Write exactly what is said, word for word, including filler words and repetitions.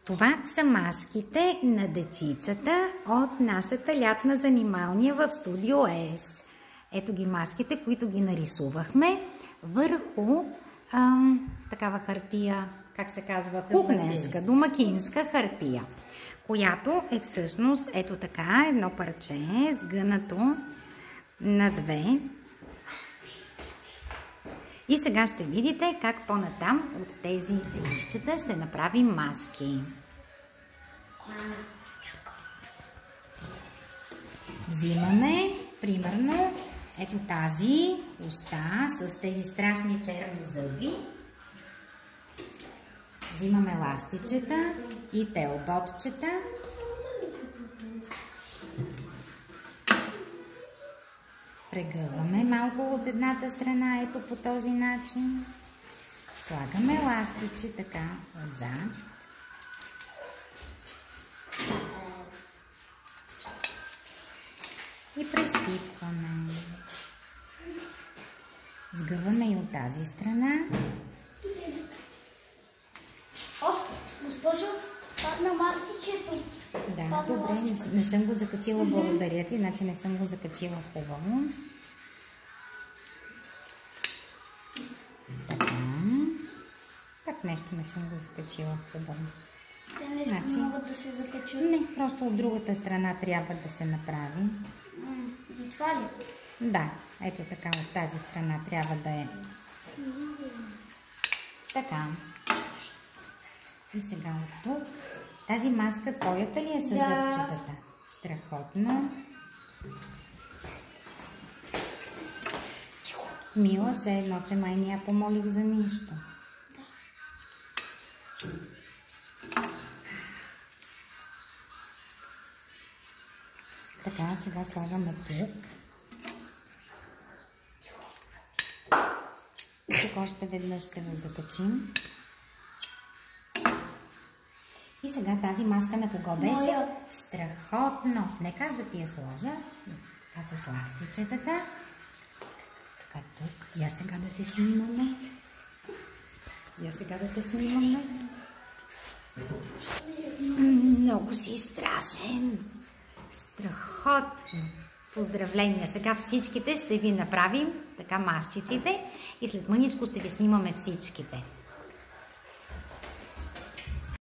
Това са маските на дечицата от нашата лятна занималния в Студио Ес. Ето ги маските, които ги нарисувахме върху ам, такава хартия, как се казва, кухненска, домакинска хартия, която е всъщност ето така едно парче, сгънато на две. И сега ще видите как по-натам от тези листчета ще направим маски. Взимаме, примерно, ето тази уста с тези страшни черни зъби. Взимаме ластичета и телботчета. Прегъваме малко от едната страна, ето по този начин. Слагаме ластиче така отзад. И прещипваме. Сгъваме и от тази страна. О, госпожо, падна маскичето. Да, добре, не, не съм го закачила, благодаря ти, иначе не съм го закачила хубаво. Така. Так нещо не съм го закачила хубаво. Те нещо значи, могат да се закачат. Не, просто от другата страна трябва да се направи. Затова ли? Да, ето така, от тази страна трябва да е. Така. И сега от тук. Тази маска твоята ли е с да. зъбчетата? Страхотно. Мила, все едно, че май не я помолих за нищо. Така, сега слагаме тук. Тук още веднъж ще го закачим. И сега тази маска на кого беше? Моя. Страхотно! Нека да ти я сложа. Така с ластичетата. Така тук. Я сега да те снимаме. Я сега да те снимаме. Много си страшен. Страхотно. Поздравления! Сега всичките ще ви направим така масчиците и след мъничко ще ви снимаме всичките.